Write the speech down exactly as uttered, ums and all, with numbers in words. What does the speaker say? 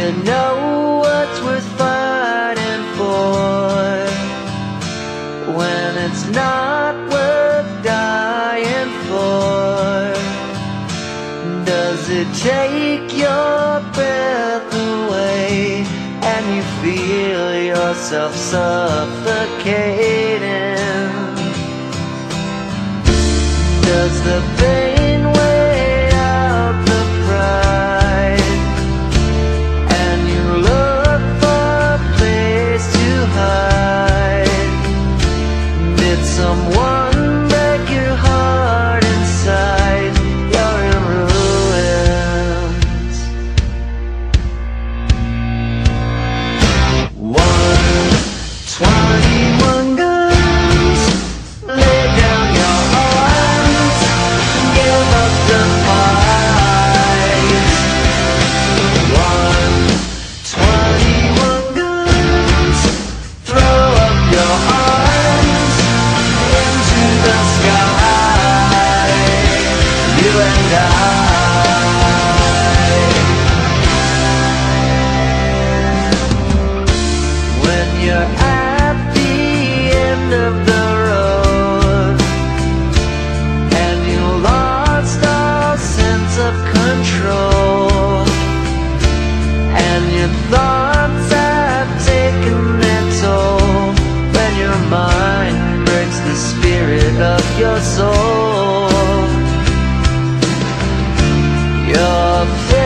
you know what's worth fighting for when it's not worth dying for? Does it take your breath away and you feel yourself suffocating? Does the pain weigh out the pride and you look for a place to hide? Did someone break your heart inside? You're in ruins. One twenty-one guns, lay down your arms, give up the fight. One twenty-one guns, throw up your arms into the sky, you and I. When you're at the end of the road and you lost all sense of control, and your thoughts have taken their toll, when your mind breaks the spirit of your soul, your